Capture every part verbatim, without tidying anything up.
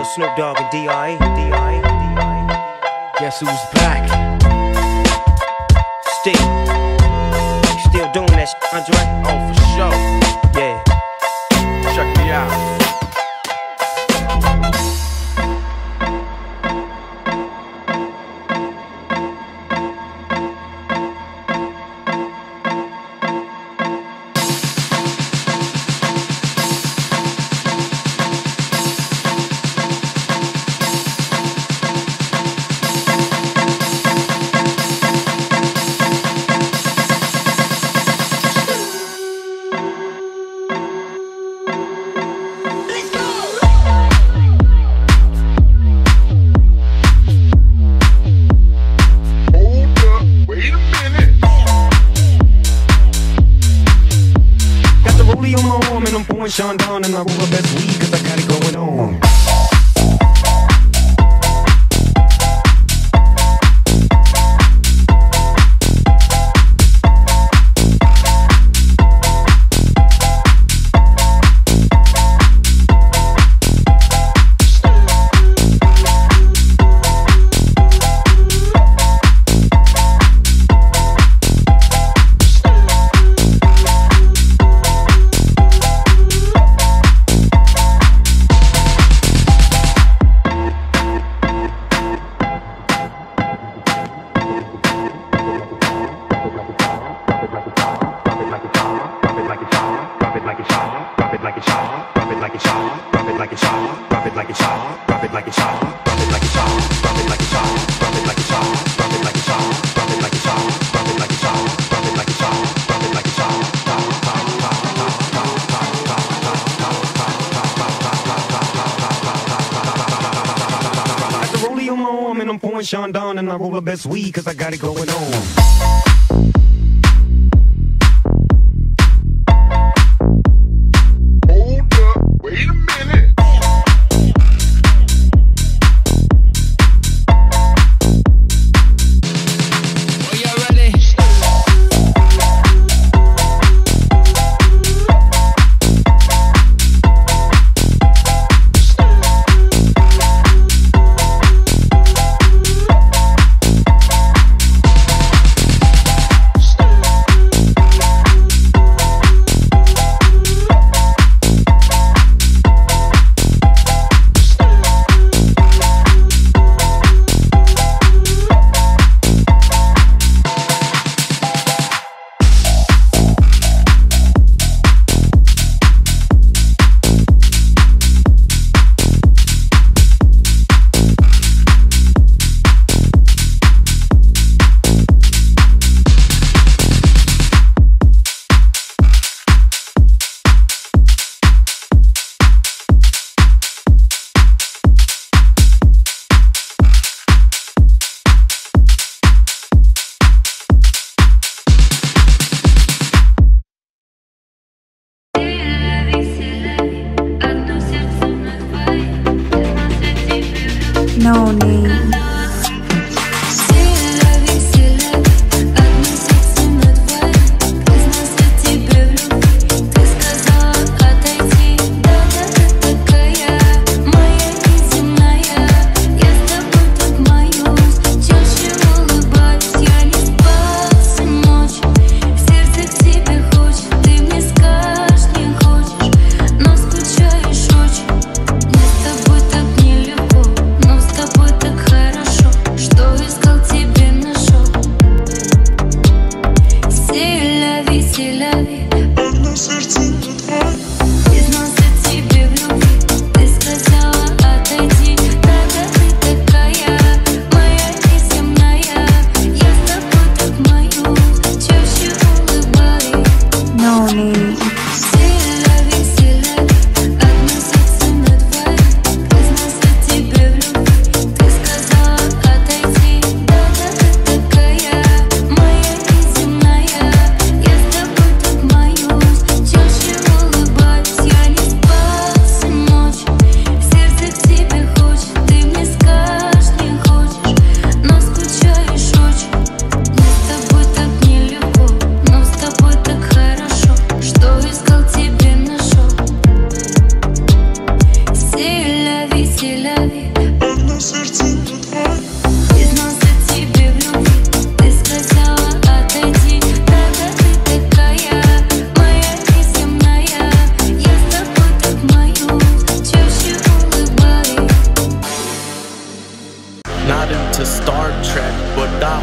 Snoop Dogg and D R E. D R E. D R E. Guess who's back? Still, still doing that shit, Andre? Oh, for sure. Yeah. Check me out. Sean Don and I roll the best weed cause I got it going on. Sean Don and I roll the best weed cause I got it going on. No name. Тобой так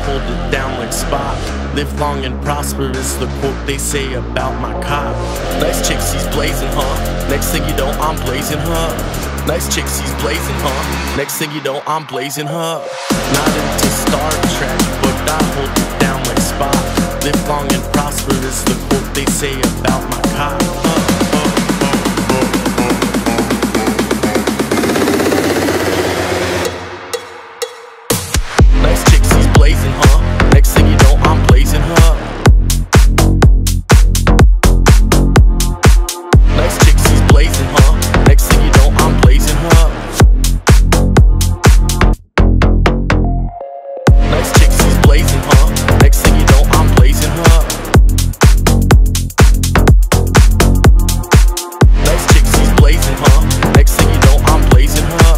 hold it down like Spock. Live long and prosper is the quote they say about my cop. Nice chick, she's blazing, huh? Next thing you know, I'm blazing her. Nice chick, she's blazing, huh? Next thing you know, I'm blazing her. Not into Star Trek, but I hold it down like Spock. Live long and prosper is the quote they say about my cop. Uh, uh, uh, uh, uh. Nice chick, she's blazing, huh? Next thing you know, I'm blazing her. Nice chick, she's blazing, huh? Next thing you know, I'm blazing her. Nice chick, she's blazing, huh? Next thing you know, I'm blazing her. Nice chick, she's blazing, huh? Next thing you know, I'm blazing her.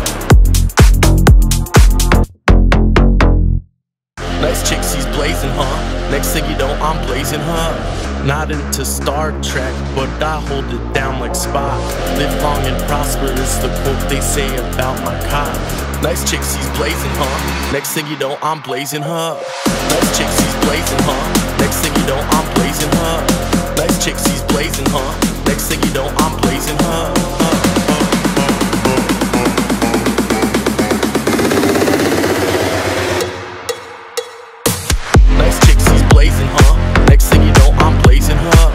Nice chick, she's blazing, huh? Next thing you know, I'm blazing her. Not into Star Trek, but I hold it down like Spock. Live long and prosper is the quote they say about my cop. Nice chick, she's blazing, huh? Next thing you know, I'm blazing her. Nice chick, she's blazing, huh? Next thing you know, I'm blazing her. Nice chick, she's blazing, huh? Next thing you know, I'm blazing her. Uh, Nice chick, she's blazing, huh? Next thing you know, I'm blazing her.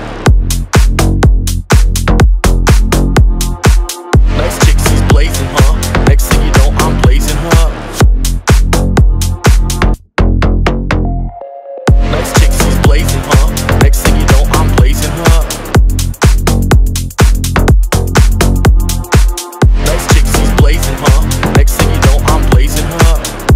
Nice chick, she's blazing, huh? Next thing you know, I'm blazing her. Nice chick, she's blazing, huh? Next thing you know, I'm blazing her. Nice chick, she's blazing, huh? Next thing you know, I'm blazing her.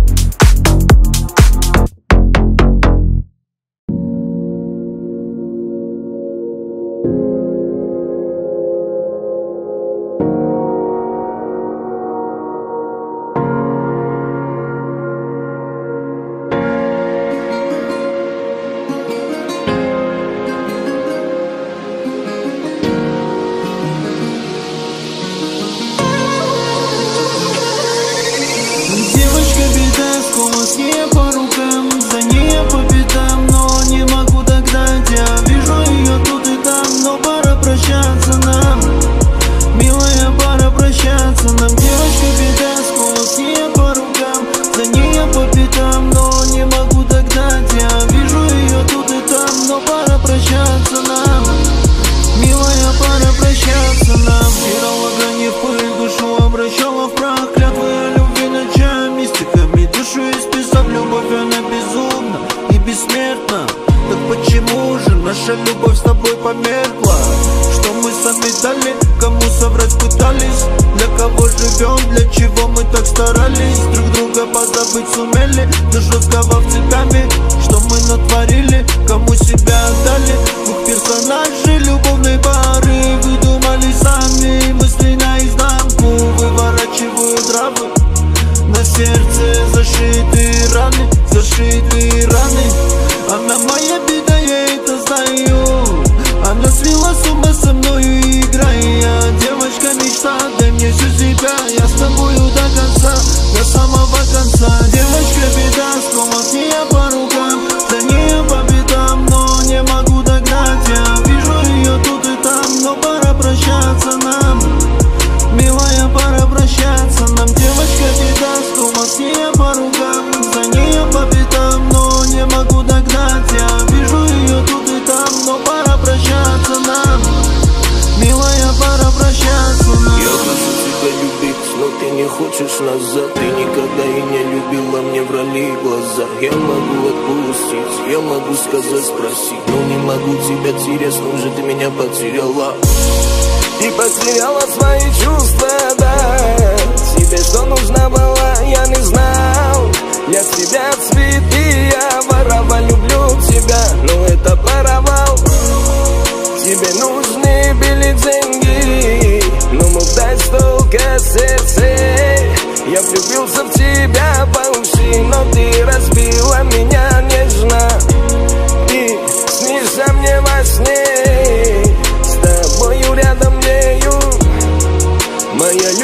Любовь с тобой померкла. Что мы сами дали, кому соврать пытались? Для кого живем, для чего мы так старались? Друг друга позабыть сумели, до жесткого цепями. Что мы натворили, кому себя отдали? Двух персонажей любовной пары выдумали сами. Мысли наизнанку выворачивают травы. На сердце зашиты раны, зашиты раны. Она моя беда, я это знаю. Она свела с ума со мною, играя. Девочка мечта, дай мне всю себя. Я с тобою до конца, до самого конца. Девочка беда, склонок не я по рукам. За ней по пятам, но не могу догнать. Я вижу ее тут и там, но пора прощаться нам. Милая, пора прощаться нам. Девочка беда, склонок не я по рукам. За ней по пятам, но не могу догнать. Я вижу ее тут и там, но пора прощаться нам. Милая, пора прощаться нам. Я хочу тебя любить, но ты не хочешь назад. Ты никогда и не любила, мне врали глаза. Я могу отпустить, я могу сказать, спросить, но не могу тебя терять, снова ты меня потеряла. И потеряла свои чувства, да. Тебе что нужно было, я не знал. Я тебя цветы, я воровал, люблю тебя, но это провал. Тебе нужны были деньги, но мог дать столько сердцей. Я влюбился в тебя по уши, но ты разбила меня нежно. Ты снишься мне во сне, с тобою рядом нею. Моя